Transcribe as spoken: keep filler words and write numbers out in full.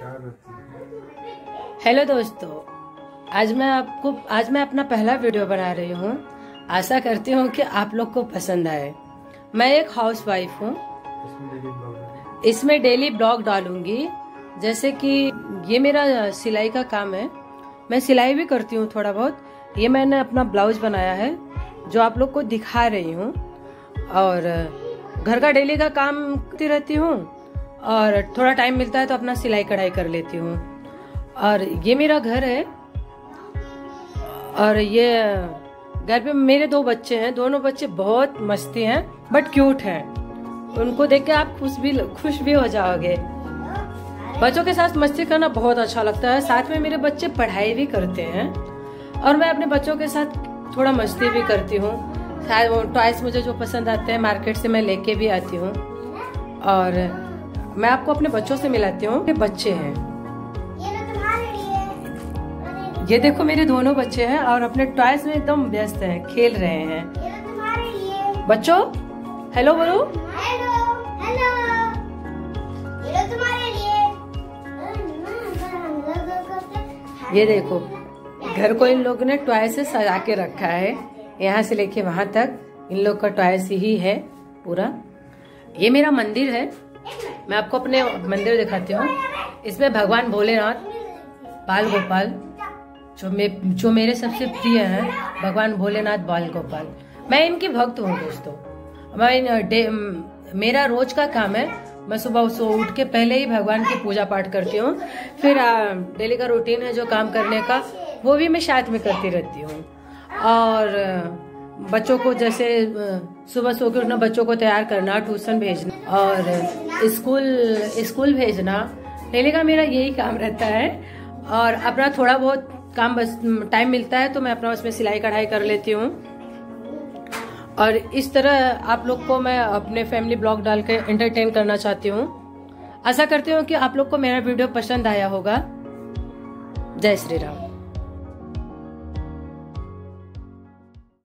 Hello दोस्तों, आज मैं आपको आज मैं अपना पहला वीडियो बना रही हूँ। आशा करती हूँ कि आप लोग को पसंद आए। मैं एक हाउस वाइफ हूँ। इसमें डेली ब्लॉग डालूंगी। जैसे कि ये मेरा सिलाई का काम है, मैं सिलाई भी करती हूँ थोड़ा बहुत। ये मैंने अपना ब्लाउज बनाया है जो आप लोग को दिखा रही हूँ, और घर का डेली का काम करती रहती हूँ, और थोड़ा टाइम मिलता है तो अपना सिलाई कढ़ाई कर लेती हूँ। और ये मेरा घर है, और ये घर पे मेरे दो बच्चे हैं। दोनों बच्चे बहुत मस्ती हैं बट क्यूट हैं। उनको देख के आप खुश भी खुश भी हो जाओगे। बच्चों के साथ मस्ती करना बहुत अच्छा लगता है। साथ में मेरे बच्चे पढ़ाई भी करते हैं और मैं अपने बच्चों के साथ थोड़ा मस्ती भी करती हूँ। शायद वो टॉयज मुझे जो पसंद आते हैं मार्केट से मैं लेके भी आती हूँ, और मैं आपको अपने बच्चों से मिलाती हूँ। ये बच्चे हैं, ये देखो मेरे दोनों बच्चे हैं और अपने टॉयज में एकदम व्यस्त हैं, खेल रहे हैं। बच्चों हेलो बोलो। हेलो हेलो, ये तुम्हारे लिए। ये देखो घर को इन लोगों ने टॉय से सजा के रखा है। यहाँ से लेके वहां तक इन लोग का टॉयज ही है पूरा। ये मेरा मंदिर है, मैं आपको अपने मंदिर दिखाती हूँ। इसमें भगवान भोलेनाथ, बाल गोपाल, जो मे जो मेरे सबसे प्रिय हैं, भगवान भोलेनाथ बाल गोपाल। मैं इनकी भक्त हूँ दोस्तों। मैं मेरा रोज का काम है, मैं सुबह सो उठ के पहले ही भगवान की पूजा पाठ करती हूँ। फिर डेली का रूटीन है जो काम करने का, वो भी मैं साथ में करती रहती हूँ। और बच्चों को जैसे सुबह सो के उठना, बच्चों को तैयार करना, ट्यूशन भेजना और स्कूल स्कूल भेजना, डेली का मेरा यही काम रहता है। और अपना थोड़ा बहुत काम बस टाइम मिलता है तो मैं अपना उसमें सिलाई कढ़ाई कर लेती हूँ। और इस तरह आप लोग को मैं अपने फैमिली ब्लॉग डाल के एंटरटेन करना चाहती हूँ। आशा करती हूँ कि आप लोग को मेरा वीडियो पसंद आया होगा। जय श्री राम।